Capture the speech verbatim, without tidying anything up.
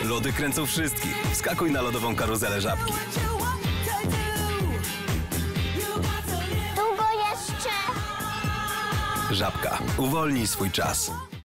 Lody kręcą wszystkich. Wskakuj na lodową karuzelę Żabki. Długo jeszcze? Żabka. Uwolnij swój czas.